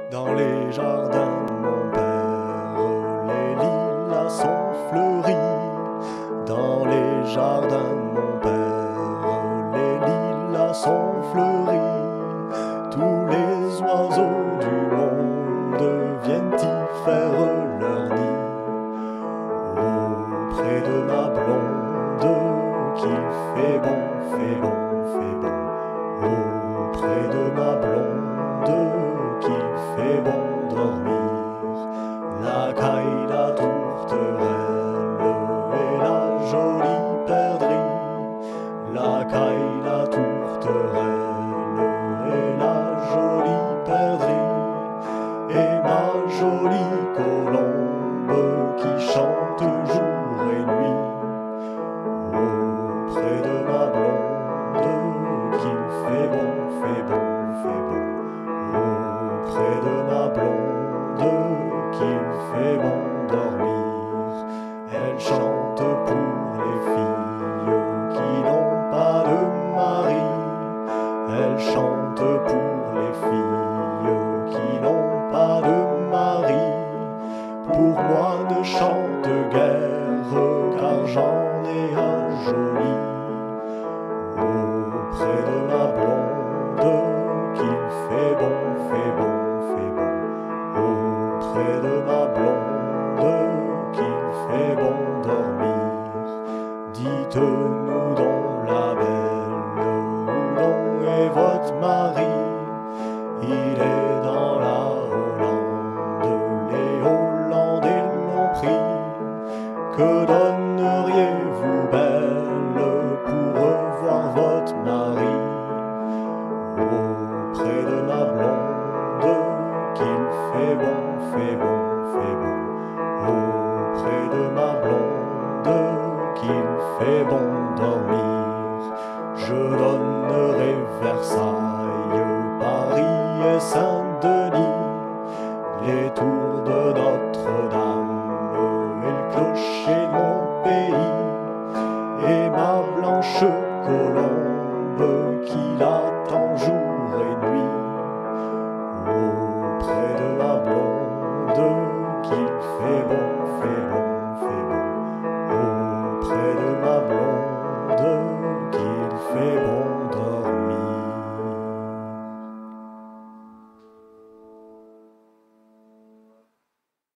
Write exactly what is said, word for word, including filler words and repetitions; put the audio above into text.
Dans les jardins de mon père, les lilas sont fleuris. Dans les jardins de mon père, les lilas sont fleuris. Tous les oiseaux du monde viennent y faire leur nid. Auprès de ma blonde, qu'il fait bon, fait bon, fait bon. Auprès de ma blonde, qu'il fait bon dormir. La caille, la tourterelle et la jolie perdrix. La caille, la tourterelle et la jolie perdrix. Et ma jolie colombe qui chante jour et nuit. Auprès de ma blonde, qu'il fait bon, fait bon, fait bon. Auprès de ma blonde, qu'il fait bon dormir. Elle chante pour les filles qui n'ont pas de mari. Elle chante pour les filles qui n'ont pas de mari. Pour moi ne chante guère, car j'en ai un joli. Auprès de ma blonde, qu'il fait bon, fait bon, fait bon. Auprès de ma blonde, qu'il fait bon dormir. Dites-nous donc la belle, où donc est votre mari? Il est dans la Hollande, les Hollandais l'ont pris. Que donneriez-vous, belle, pour revoir votre mari? Auprès de ma blonde, qu'il fait bon, fait bon, fait bon. Auprès de ma blonde, qu'il fait bon dormir. Je